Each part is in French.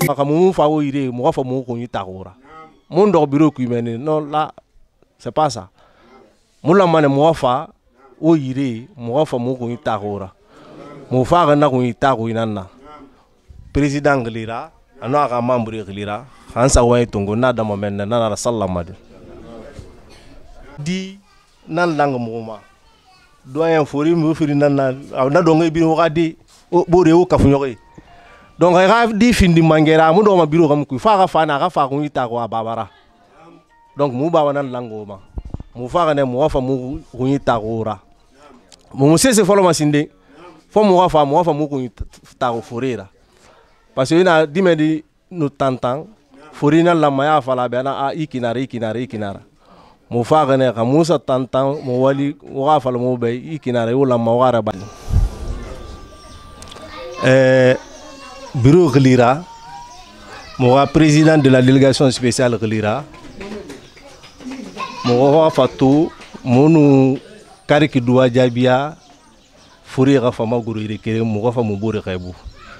Mon fa ire mo fa mo ko yitagora mon do biro ku meni non là c'est pas ça mon la mane mo fa o ire mo fa mo ko yitagora mo fa ga na ko yitago inanna président glira ano aga membre glira hansa way tongo na da mo men na na sallama di nan lang mo ma doyen fori mo firi nan na do ngay bi mo gadi bo rew ka fu ñoy donc ga di findi mangera mu do ma biro kam ku fa ga fa na ga fa ko ita ko babara donc mu baba nan lango ma mu fa ga ne mu fa mu ko ita ko ra mu se folo masinde fo mu fa mu ko ita ko forera parce que ina di me di no tantan forina la maya fa la bana a ikinara mu fa ga ne ka musa tantan mu wali wa fa mu be ikinara wala ma wara ba bureau Relira, mon président de la délégation spéciale Relira, mon Fatou, mon Kariki Doua Diabia, Fouri Rafama Gouriri, mon Rafa Moubouri Rebou.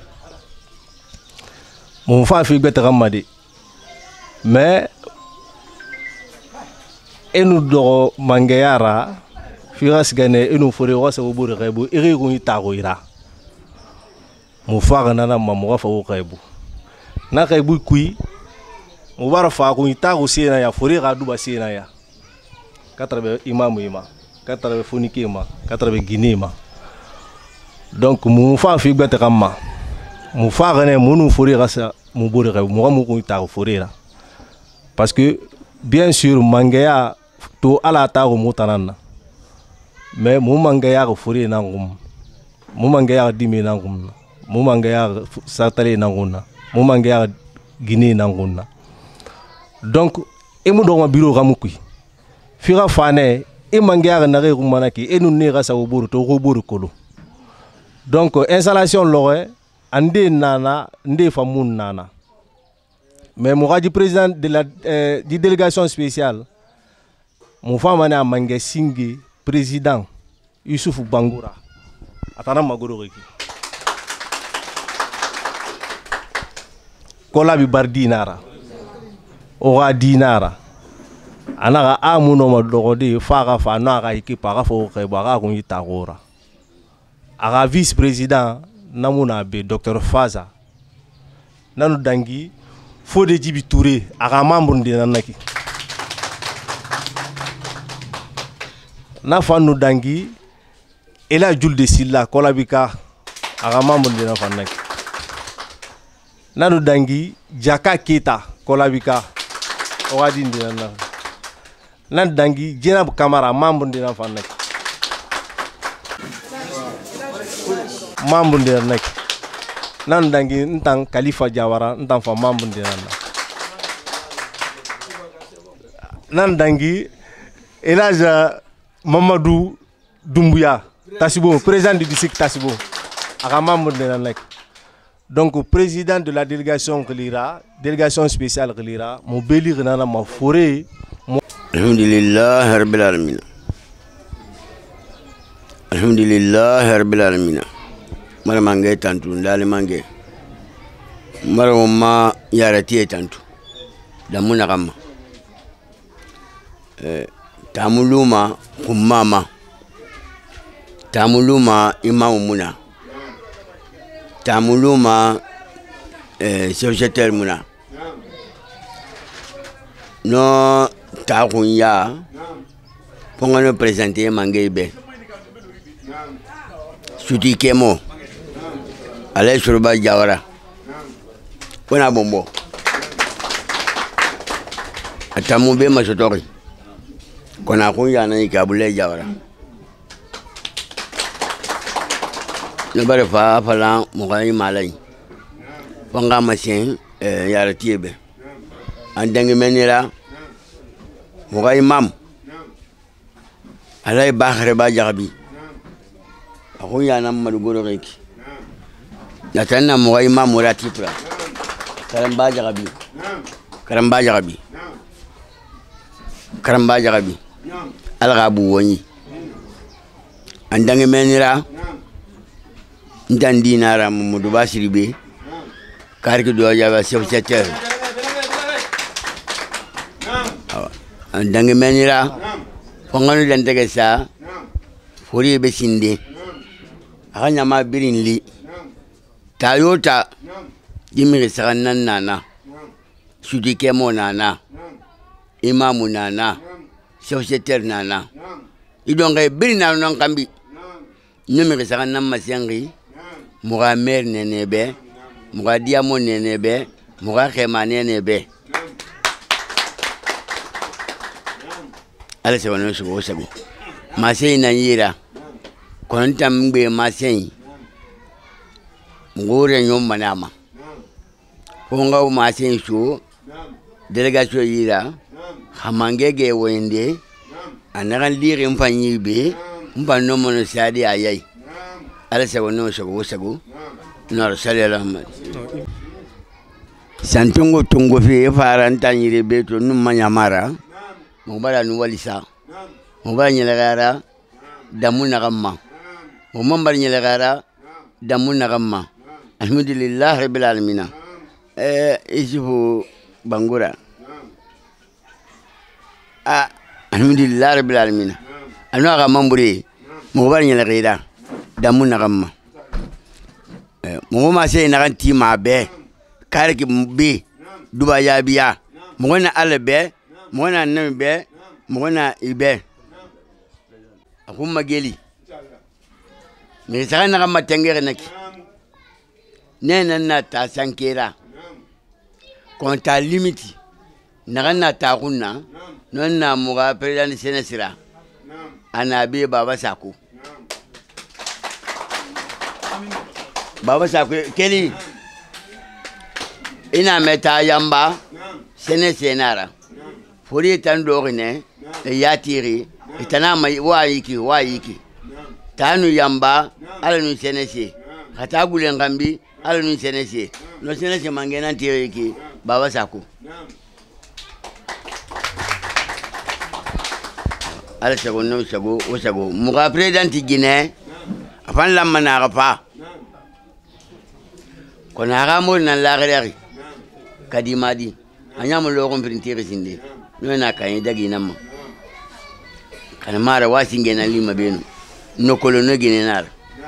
Mon frère fait bête Ramadi. Mais, et nous doro Mangayara, Firas Gane, et nous Fouri Rasa Moubouri Rebou, et Rigouni Taroira. Mon frère nana maman fa o kaibu na kaibu kui mo bara fa ko ita ko sena ya fori ga duba sena ya katrabe imam katrabe fonike ma katrabe guinema donc mon fa fi gbata kamma mon frère ne monu fori ga sa mo bori ga mo ko ita ko fori la parce que bien sûr mangaya to ala ta ko mutanana mais mo mangaya ko fori na ngum mo mangaya dimi na ngum Moumangaya Satale Nanguna, Moumangaya Guinée Nanguna. Donc, et mon bureau Ramukui. Fira Fane, et Mangaya Nare Rumanaki, et nous n'ira sa Oburu, to Roburu Kolo. Donc, installation l'aurait, Ande Nana, Nde Famoun Nana. Mais mon radio président de la délégation spéciale, mon femme a Mangé Singé, président, Youssouf Bangoura. Atana Magororiki. Kola bi bar dinara oga dinara anaga amuno ma dogodi faga fa na ga ekipa ga fo ke ba ga ko itagora aga vice président namuna be docteur Faza nanu dangi Fodé Djibi Touré aga membre ndina naki na fanu dangi ela julde silla kola bi ka aga membre ndina fa naki nanu dangi Jaka Keita kolabika owadi ndina nan dangi Jenab Kamara membre ndina fa nek membre ndina nek nan dangi ntang Khalifa Jawara ntan fa membre ndina nan dangi Elaja Mamadou Doumbouya Tassibo président du district Tassibo aka membre ndina nek. Donc, président de la délégation Relira, délégation spéciale Relira, mon béli renana ma forêt. Alhamdulillah, Rabbil Alamin. Alhamdulillah, Rabbil Alamin. Mara mangé tantu, ndale mangé. Mara ma yarati tantu. Damuna kama. Tamuluma kumama. Tamuluma imamu muna. Tamuluma secrétaire muna no takunya pongano présenter mangebe suti kemo ale surba jawara pona bombo atamube masotori kona kunya na ikabule jawara ne bare fa fala mo gay malay fanga machin yara tiebe andangi menira mo gay mam alay bakhre ba jabi ako yana madu goro reki natanna mo gay mam murati pra karamba jabi algabu woni andangi menira Ndandinara Mudu Basiribe kar ki do ya chef secteur dangi menira fongano dan tege sa fori be sinde akanya ma birinli tayota jimiri sagannan nana sudike mo nana imamu nana chef secteur nana idonga birina non kambi numiri sagannan masengi muga mer nenebe muga diamo nenebe muga khema nenebe ala se wono sugo sago masei na yira konta mbe masei ngore nyom manama ponga o masei su delegation yira hamangege wende anaran lire mfanyi be mbano mono sadi ayai ala se wono sugo sago nar sallallahu alaihi santungo tungo fi faranta yire beto num manyamara mubara nu walisa mubara nyelagara damu nagamma mumbar nyelagara damu nagamma alhamdulillah rabbil alamin isufu bangura alhamdulillah rabbil alamin anu aga mamburi mubara nyelagara damu nagamma muma sey naganti ma be karki bi duba yabiya mugona albe mona nambe mona ibe akuma geli me sana kama tengere naki nena na ta sankera konta limiti nagana ta kunna nonna muga president senesira anabi baba sako keli ina meta yamba senesenara fori tan dorine yatiri itana mai wayiki tanu yamba ala nu senese kata gulen gambi ala nu senese no senese mangena tiriki baba sako ala sago no sago muga president Guinée afan lamma na gafa kona gamo na lagari kadimadi anyam logon printer sinde no na kan dagi namma kana mara wasinge na lima beno no kolono ginenar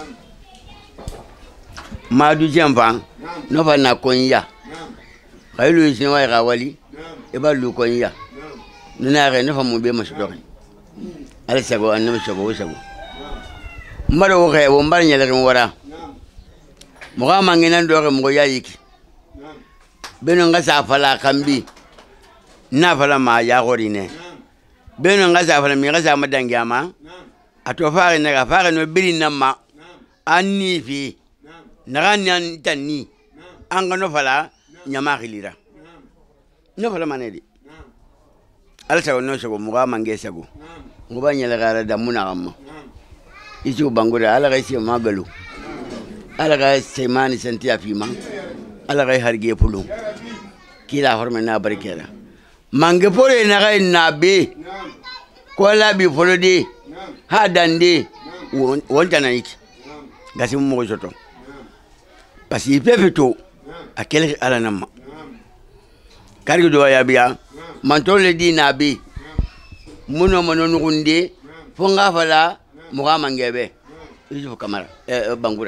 madu jampa no fa na konya kailu sin wa gawali e ba lu konya no na re no fa mo be masdori ala sago annabi sago maro ge wo mbar nyele wara mo ga mangina ndore mo yayiki beno ngasa fala kambi na fala ma ya gorine beno ngasa fala mi ngasa madangama ato faare na faare no biri namma anni fi naran tanni anga no fala nyama khilira no fala manedi alta no sego muga mange sego nguba nyela gara da munagama isu bangura ala ga si magalu ala ga semani senti afima ala ga harge pulu kila horme na barkera mange pore na ga nabe ko la bi folodi ha dande wonta na iki gasi mo joto pasi pefeto akele ala namma kargi do ya biya mantole di nabe muno ngunde fonga fala muga mangebe isu kamara bangura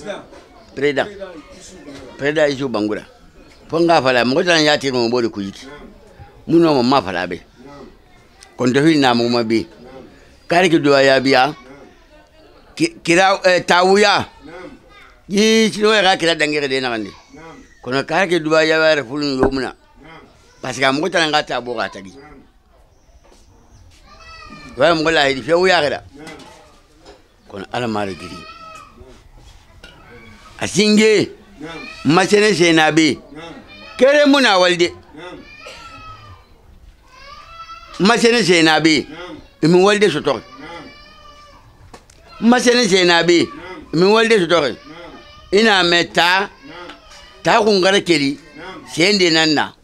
president isu bangura fonga fala mo tan yati mo bodi kuyiki muno mo ma fala be kon do hilna mo mabi kargi do ya biya kira tawuya yi chilo ga kira dangere de nakande kono kargi do ya wara fulun yomuna parce que mo tan ngata bo ga tagi wa mo la hidi fe wuya gada kon ala mari giri asinge machene senabe kere muna walde machene senabe mi walde soto machene senabe mi walde soto ina meta ta kungara keri sende nanna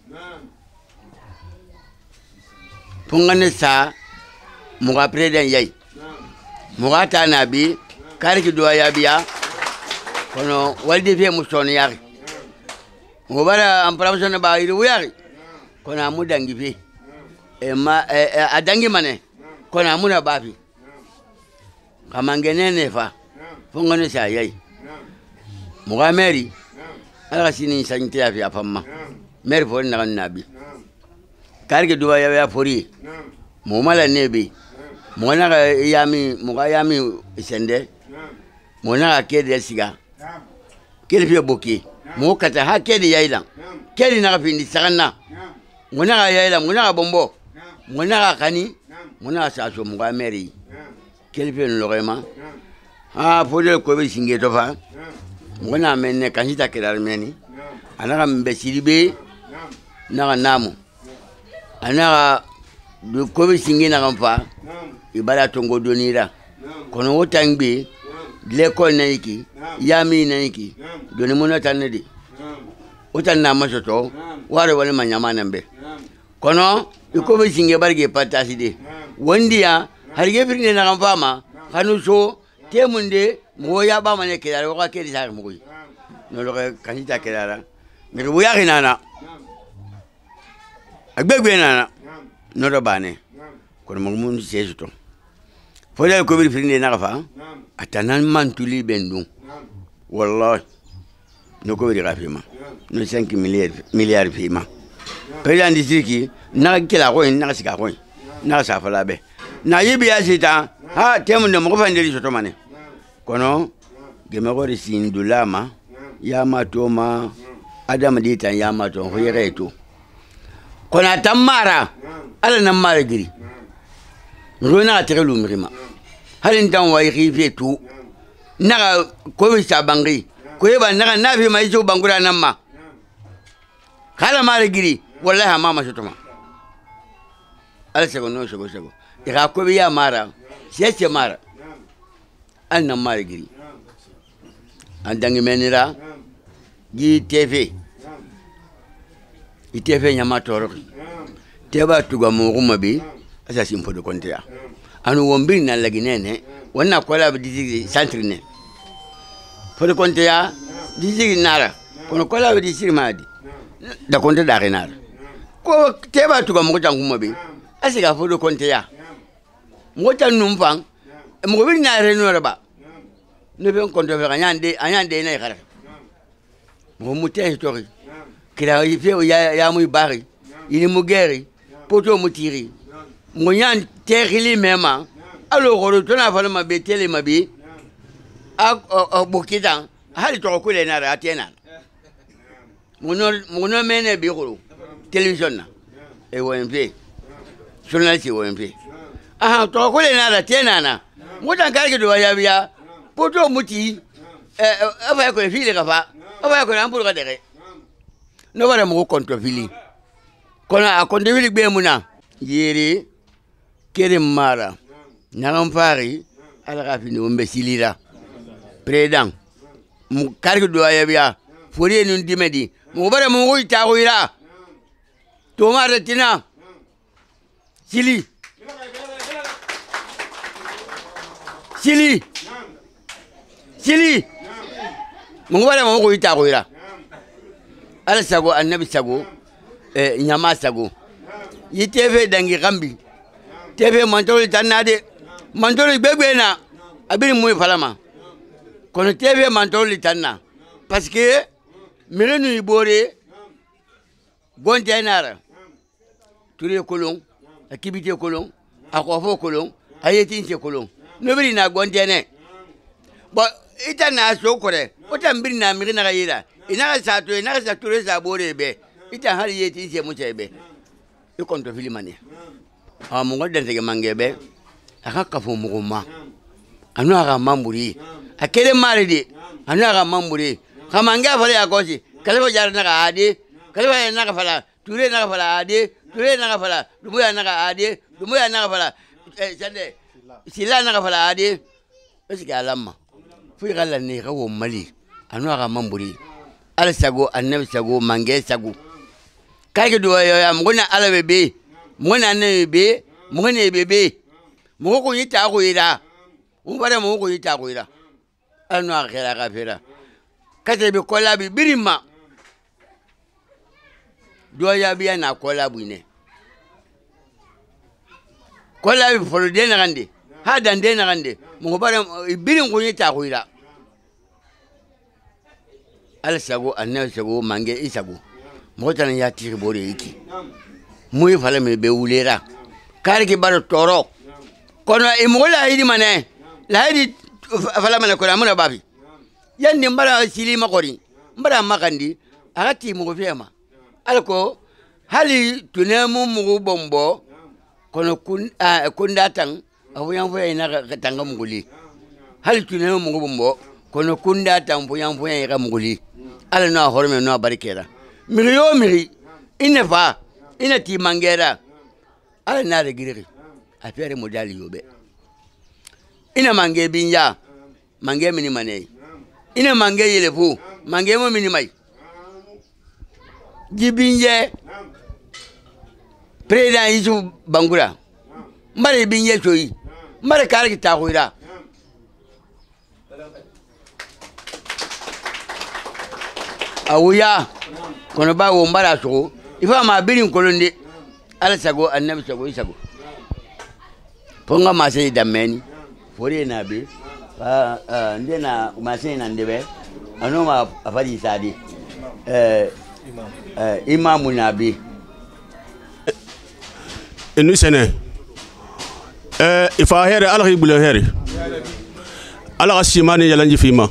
pungane sa muga president yai muga ta nabi kariki do ya biya kono walde fe musoni yari mo bara am profession ba iri wuyari kona mu dangi fi a dangi mane kona mu na bafi kamangene ne fa fongone sa yayi mo ga meri ala sini sante ya fi afamma meri fo na nabi karge duwa ya fori mo mala nebi mo na yami mo ga yami sende mo na kede siga kede fi boki mo kata ha kede yailan kede na fi ni saganna mo na yailan mo na bombo mo na kani mo na sa so mo ga meri kede fi no rema ha fodel ko be singe to fa mo na menne kanita kede meni ana mbe siribe na namu ana du ko be singe na fa ibala tongo donira kono wotangbe l'école naiki yami naiki doni mona tanedi utan na masoto ware wale manyama nambe kono iko be singe barge patasi de wondiya harge firne na fama kanu so temunde mo ya ba mane ke dara wa ke di sar mo koy no lo kanita ke dara mi bu ya nana agbegbe nana no do bane kono mo mun sejuto fodal ko bir firne na fa atanan mantuli bendum wallahi no ko bir rafima no 5 milliards fima président district na kila ko na sika ko na sa fala be na yibi asita ha temu no mo fandeli soto mane kono geme ko risin dulama ya matoma adam ditan ya mato ho yereto kona tamara ala na mara giri rona terelu mirima halin dan wa yifi tu naga ko bi sa bangi ko yeba naga nafi mai jo bangura nan ma kala mara giri wallahi mama shotoma ala sego no sego ira ko bi ya mara siya mara an nan mara giri an dangi menira gi TV itefe nyama toro teba tuga mo gumabi asa simpo de kontea anu wombiri na laginene wana kola bidi centre ne fo kontea diji nara kono kola bidi sirmadi da konte da renara ko teba tuga mo tangu be asiga fo kontea mo tan numfang mo biri na renora ba ne ben konto fe anyande na ikara mo mutai tori kira ife ya mu bari ini mugeri poto mutiri monyan terili mema alo goro tona fala mabe tele mabe a bokita hali to ko le na ratena mono mene bi goro television na e wonfe journalist wonfe to ko le na ratena na modan karge do ya biya poto muti aba ko fili kafa aba ko na mburu dere no bara mo konto fili kona akonde fili be muna yere kere mara nangam fari ala rafini wombe silira président mu kargi do ayabia fori nun dimedi mu bare mu ngoy taawira to mara tina sili mu bare mu ngoy taawira ala sago annabi sago nyama sago yiteve dangi gambi teve mantoli tanade mantoli gbegbe abiri mu falama kono teve mantoli tanna parce que mirenu ibore gonte nara turi kolon akibite kolon akofo kolon ayeti nse kolon nobiri na gonte ne bo itana so kore otambiri na mirina gayira ina sa turi sa bore be ita hali yeti nse mu chebe ikonto filimane mo ngoden tege mangebe aka kafu muguma anu aga mamburi akere maridi anu aga mamburi kamanga fale akosi kalebo jar na ade kalebo na fala ture na fala ade ture na fala dumuya na ade dumuya na fala sande sila na fala ade esika lamma fu galla ni gawo mali anu aga mamburi al sago annabi sago mange sago kage do ya mgona alabebe mgona nebe mgona bebe mgoko yita ko ira umbare mgoko yita ko ira anu akhira kafira kate be kola bi birima doya biya na kola buine kola bi folo de na gande ha dan de na gande mo bare birin ko yita ko ira al sago annabi sago mange isago mo tan ya tiri bore yiki muy fala me be wulera kar ki bar toro kono e mo la hidi mane la hidi fala mane ko amuna babi yanni mbara sili makori mbara makandi agati mo fema alko hali tunemu mugu bombo kono kun datang abuyan fuya ina katanga muguli hali tunemu mugu bombo kono kun datang buyan fuya ina muguli ala no horme no barikera miri ina fa ina ti mangera ala na regiri afere modali yobe ina mange binya mange mini mane ina mange yelefu mange mo mini mai jibinje président Isu Bangura mbare binje choyi mbare kala kita khoira awuya kono ba wo mbara so ifa ma birin kolonde ala sago annabi sago isago ponga masai dameni fore na be ndena masai na ndebe anoma afadi sadi imamu nabi inu sene ifa here ala khibule here ala simani yalanji fima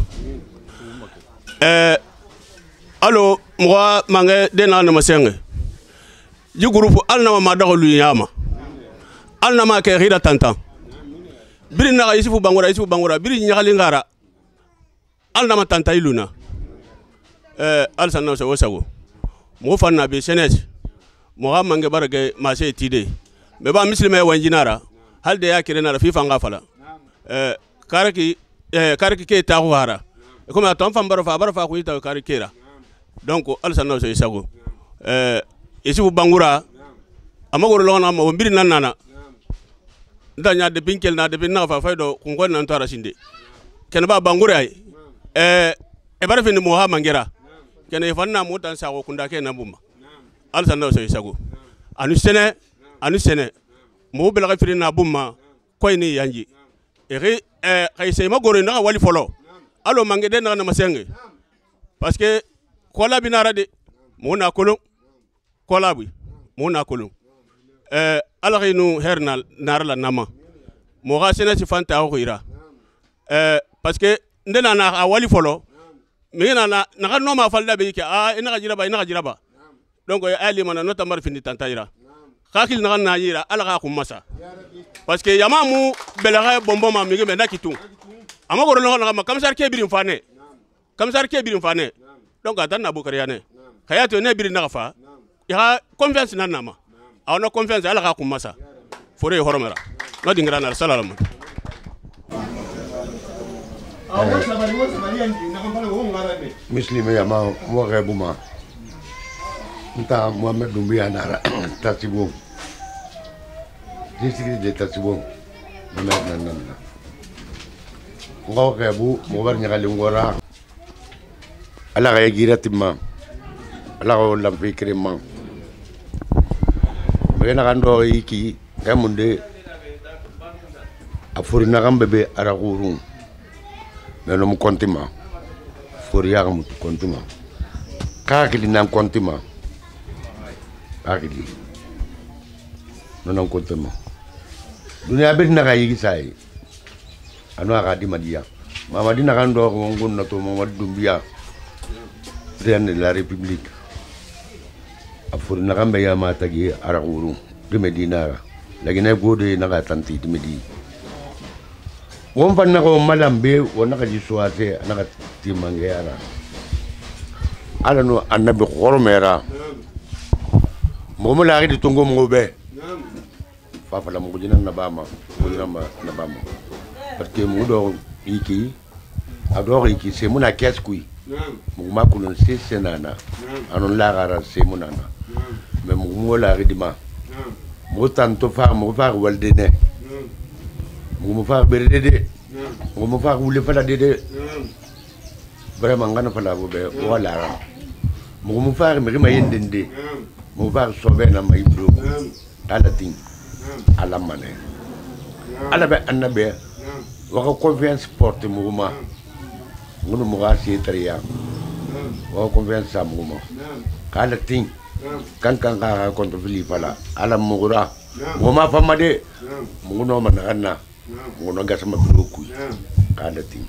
alo mwa mange dena na masenge ji groupe alna ma dakhulu yama alna ma ke khida tantan biri na isufu bangura biri nyagali ngara alna ma tanta iluna al sanna so wasago mo fanna be senes mo ha mange barage ma se tide me ba muslime wanjinara halde ya kirena na fifa ngafala karaki ke ta hara ko ma ton fam baro fa ko ita karaki kera donc al sanna so isago isufu bangura amagoro lona mo mbiri nanana ndanya de pinkel na de binna fa faydo ko ngon nan tara sinde ken ba bangura e bara fini mo ha mangera kene fanna mutan sago kunda ke na bumba al sanna so isago anu sene mo bela ka firina bumma koy ni yanji e kay sey magoro na wali folo alo mangede na masenge parce que kola binara de mo na kolon kola bi mo na kolon ala khinu hernal narala nama mo ga sene ci fanta ko ira parce que ndena na wali folo mena na kan no ma falda be ke ina ga jiraba donc ali mana no tamar fini tantaira khakil na na yira ala ga kum masa parce que yamamu belaga bombo ma mi be nakitu amagoro no na kamsar ke birin fane donc atan na bukari yane khayato ne birin na fa ya confiance na nama awna confiance ala ga kum masa fore horomera no dingra na salalam Muslime ya ma mo rebuma nta Mohamed Doumbia nara tasibo district de tasibo nan ngo rebu mo war nyagali ngora ala ga gira timma ala go lampi krema bena gando iki gamunde afurina gambebe ara gurun neno mu kontima foria mu kontima kakili nan kontima kakili nonon kontima dunia bet na gayi sai anu aga di madia mama dina kan do ngun na to Mohamed Doumbia président de la république afurina gambe ya mata gi ara gurun de Medina lagina gode na ga tanti de Medina won fanna ko malambe wona ka ji suwate anaka timangera ala no annabi khormera mo mo laari di tongo mo be fa fa la mo jina na bama parce que mo do iki adore iki c'est mon akes kui mo ma ko non c'est senana anon la gara c'est mon nana mais mo laari di ma mo tanto fa mo fa waldene mo fa berdede mo fa wule fa la dede vraiment ngana fa la bo be wala mo fa me ma yendende mo va sauver na mai bro ala ting ala mane ala be annabe wa ko confiance porte mo ma ngono mo ga si tariya wa confiance sa mo ma kala ting kan ka konto fili fala ala mo gura mo ma fama de mo no ma na ngono ga sama bro ku kala ting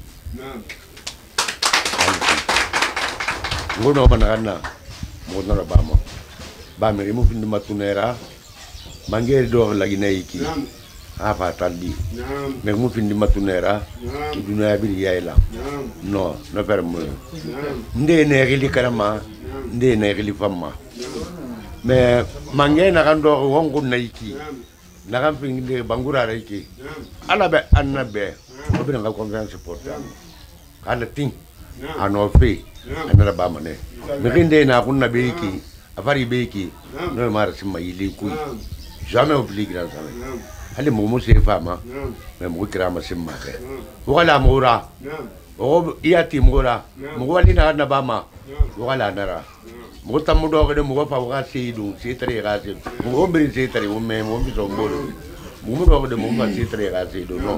ngono ma na mo na ba mo ba me mo fin matunera mangere do lagi naiki apa taldi me mo fin matunera dunya bi yaila no no per mo nde ne rili karama nde ne rili famma me mangé na kan do wongo naiki na kan fin de bangura naiki ala be annabe ko bi na confiance porta ala ting ano fe anara ba mane me rinde na kunna beiki afari beiki no mara simma yili kuy jamais oublie grand ça allez mo se fama mais mo krama simma ke wala mura o iati mura mo wali na na bama wala nara mo tamu do ko de mo fa wa seidu se tare ga se mo bri se tare mo me mo bi so mboro mo do ko de mo fa se tare ga seidu no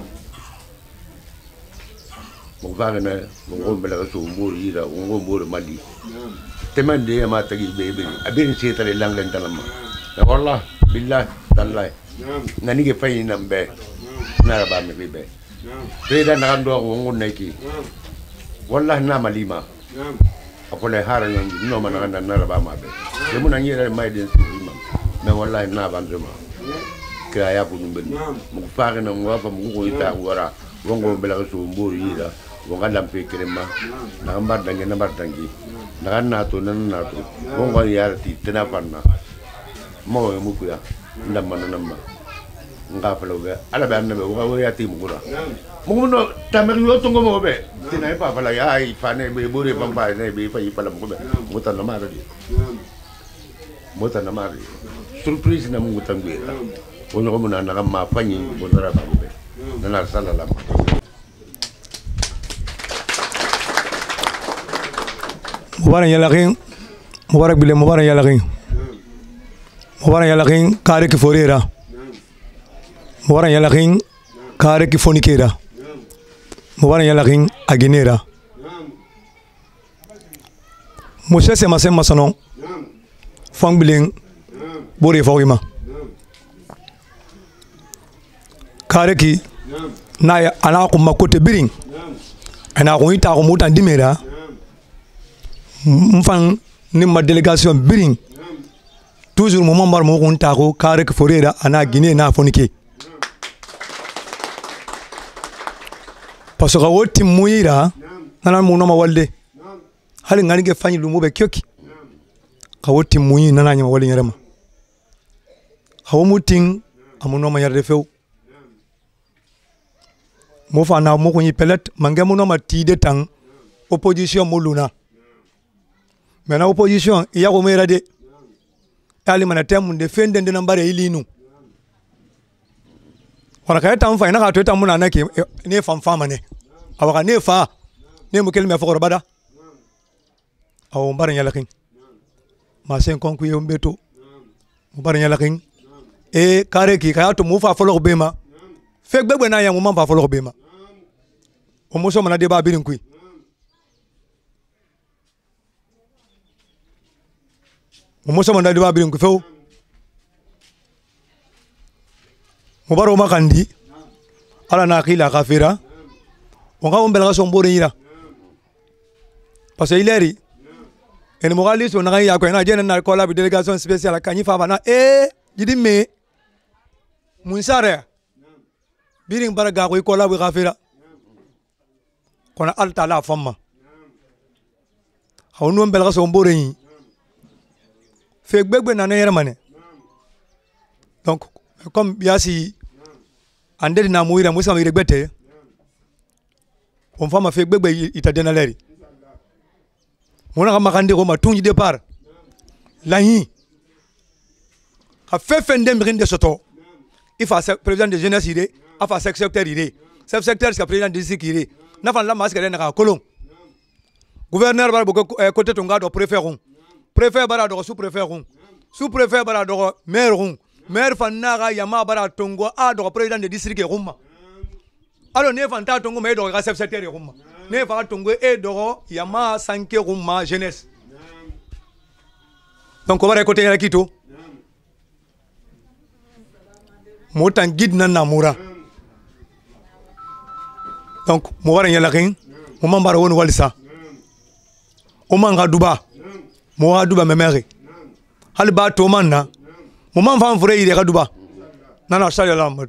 mo va na mo bela so mboro ira mo mboro mali teman dia mata gi bebe abin se tare langlan talama ya wallah billah tallahi nani ge fay nambe na ba me bebe beda na ndo ngo neki wallah na malima apole hara ngi no man na ba ma be de mun ngi re may den sima me wallahi na ban juma kra ya bu numbe mu faare na mo fa mu ko ita wara wongo bela so mburu yida wonga lampe krema na mbar dangi na mbar dangi na na to wongo yarti tena panna mo mu kuya ndamma namma nga falo be ala be annabe wo ya ti mu kura mo no tamer yo to ngomo be tina pa fala ya ai fane be bore pamba ne be fa yipala mo be mo tan na mari surprise na mo tan be wono ko mo na na ma fanyi mo dara ba be na salala mubarak yalakin mubarak bile mubarak yalakin kare ki forera mubarak yalakin kare ki fonikera mubarak yalakin aginera mose sema sono fang bilen bore fawima kare ki na ya ana ko makote biring ana ko ita ko mutan dimera mfan ni ma délégation biring toujours mo mambar mo ko ntako kare ko forera ana Guinée na fonike parce que woti muira nana mo no ma walde hali ngani ge fanyi lumo be kyoki ka woti muyi nana nyama wali nyarama hawo muting amuno ma yarde few mo fa na mo ko ni pelet mangé mo no ma tide tang opposition mo luna mais na opposition iya ko mera de ali mana tem de fende de nambare ilinu wana kay tam fa ina ka to tam na na ke ne fam fama ne awaka ne fa ne mo kelme fa ko bada aw mbar nyalakin ma sen konku yo mbeto mbar nyalakin e kare ki kaya to mu fa folo bema fek begbe na ya mu man fa folo bema o mo so mana de ba birin kui mo so manda diba birin ku few mo baro makandi ala na khila kafira on ga on bela so mbore yira parce que ileri en mo gali so na ya ko na jena na ko la délégation spéciale kanyi fa bana jidi me munsare birin baraga ko la bi kafira kona alta la famma hawnu bela so mbore yi fait gbegbe na yere mané donc comme biasi ande na muira musa mi regbete on fama fait gbegbe ita dena leri mona ka makande ko ma tunji départ lahi ka fefende mi rinde soto ifa président de jeunesse ide afa secteur ide chef secteur c'est président de district ide na fa la masque na ka kolon gouverneur bar ko côté to ngado préfet préfet bara do sous préfet sous-préfet bara dogo maire fannaga yama bara tongo a dogo président de district rumma alors ne fanta tongo me dogo chef secrétaire rumma ne fa tongo e dogo yama sanke rumma jeunesse donc on va récolter la kito motan guide nan namura donc mo wara nyala kin mo mambara won walisa o manga duba mo wa duba memere hal ba to manna mo man fan fure ire ka duba nana sha yalla mot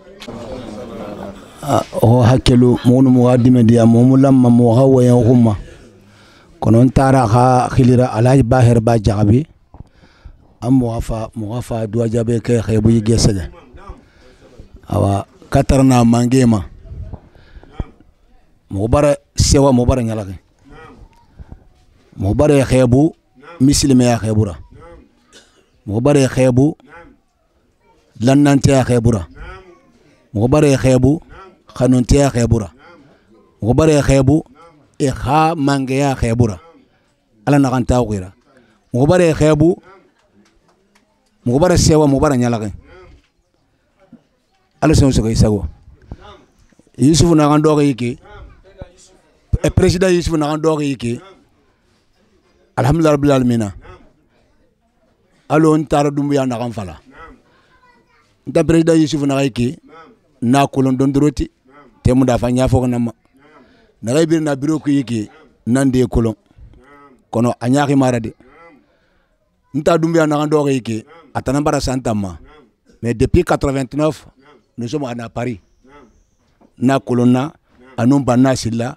o hakelu monu mo adime dia mo mulamma mo hawa ya humma konon tara ha khilira alaj bahir ba jabi am mo wafa duwa jabe ke khaybu yigesa awa katarna mangema mo bara sewa mo bara nyalake mo bare khaybu mislime ya khaybura mo bare khaybu lannante ya khaybura mo bare khaybu khanunte ya khaybura mo bare khaybu e kha mange ya khaybura ala na kan tawira mo bare khaybu mo bare sewa mo bara nyalake ala so ko isago Yusuf na kan doga yiki e president Yusuf na kan doga yiki alhamdulillah rabbil alamin alo ntara dumbuya na kan fala nta president Yusuf na yiki na kulon dondoroti te mu da fa nya fo na na gay bir na biro ko yiki nande kulon kono anyaki marade nta dumbuya na kan doga yiki atana bara santama mais depuis 89 nous sommes à Paris na kolonna anu banna silla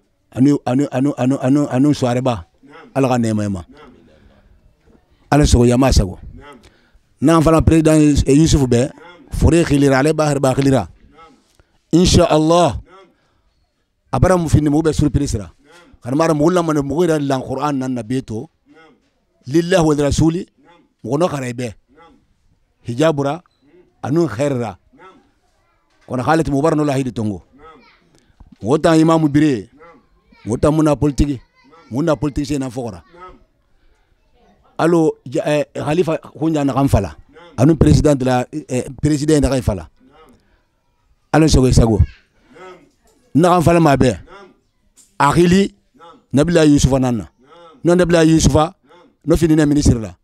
anu soireba ala nema ala so yama sago na fala président Youssouf be fore khilira ale bahar ba khilira insha Allah abara mu fini mu be surprise ra kan mara mu lamane mu gira lan Qur'an nan nabeto lillahi wa rasuli mu no kharebe hijabura anu khairra kono halet mu barno la hidi tongo wota imam bire wota muna politique na fokora allo khalifa hunja na kam fala anu président de la président de fala allo sago na kam fala mabe akhili nabila yusufa nanna non nabila yusufa no fini na ministre la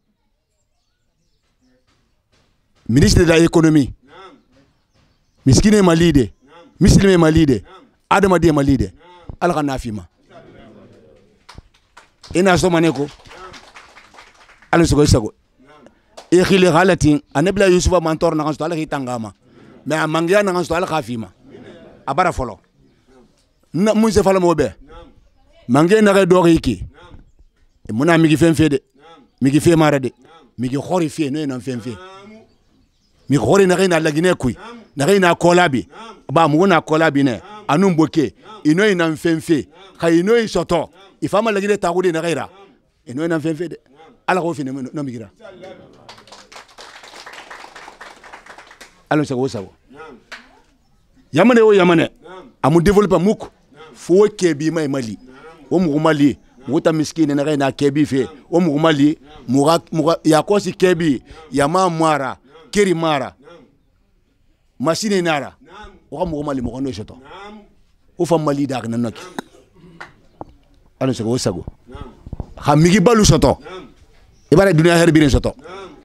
ministre de l'économie miskine malide muslime malide adama de malide alqa nafima ina so maneko ala so sago e khili halatin anabla yusufa mantor na ngasto ala hitangama me amangia na ngasto ala khafima abara folo na munse fala mobe mange na ga do yiki muna migi femfede migi fe marade migi khori fe no na femfe mi khori na reina la Guinée kui na reina kolabi ba mu na kolabi ne anu mboke ino ina mfemfe kha ino isoto ifama la Guinée tagudi na reira ino ina mfemfe de ala ko fini no migira alo sago yamane o yamane amu développer muku fo kebi mai mali o mu mali wuta miskine na reina kebi fe o mu mali muga ya kosi kebi yama mwara keri mara machine nara o mo mali mo no shoto o fam mali dak nan nak alo sago ha migi balu shoto ibara dunia herbirin shoto